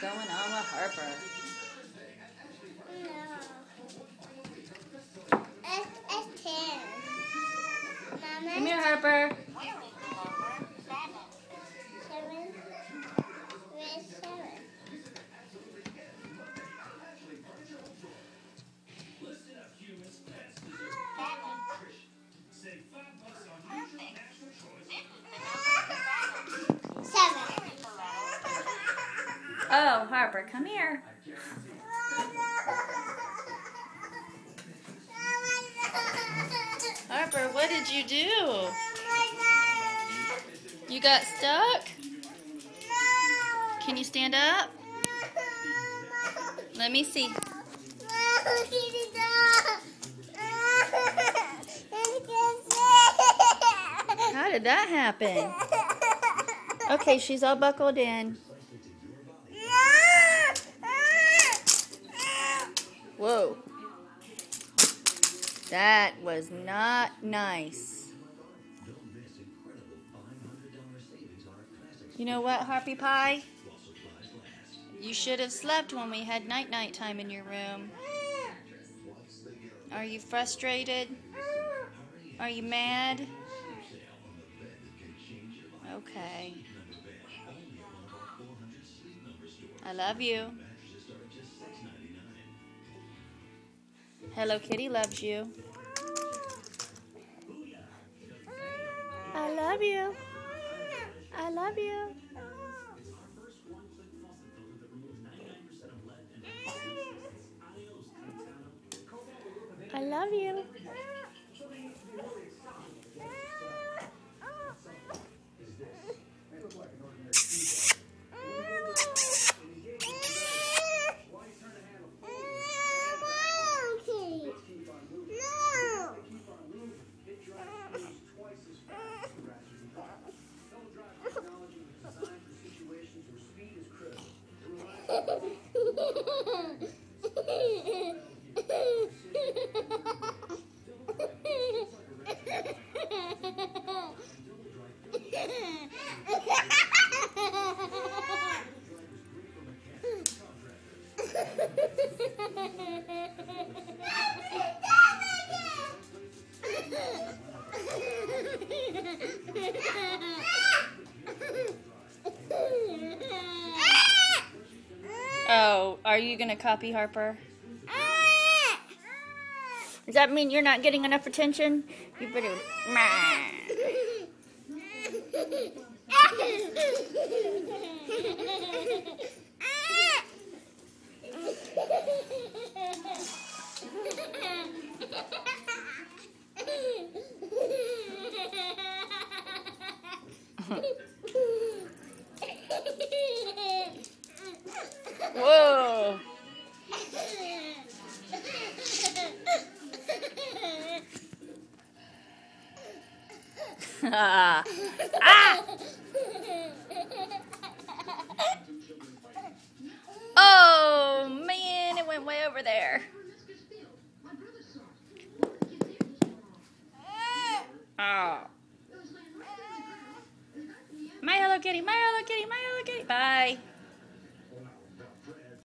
going on with Harper? It's 10. Mama? Come here, Harper. 7. Where's 7? Oh, Harper, come here. Harper, what did you do? You got stuck? Can you stand up? Let me see. How did that happen? Okay, she's all buckled in. Whoa. That was not nice. You know what, Harpy Pie? You should have slept when we had night-night time in your room. Are you frustrated? Are you mad? Okay. I love you. Hello Kitty loves you. I love you. I love you. I love you. Oh, are you going to copy Harper? Does that mean you're not getting enough attention? You better... Whoa! Ah! Oh man, it went way over there. Oh. My Hello Kitty, my Hello Kitty, my Hello Kitty. Bye.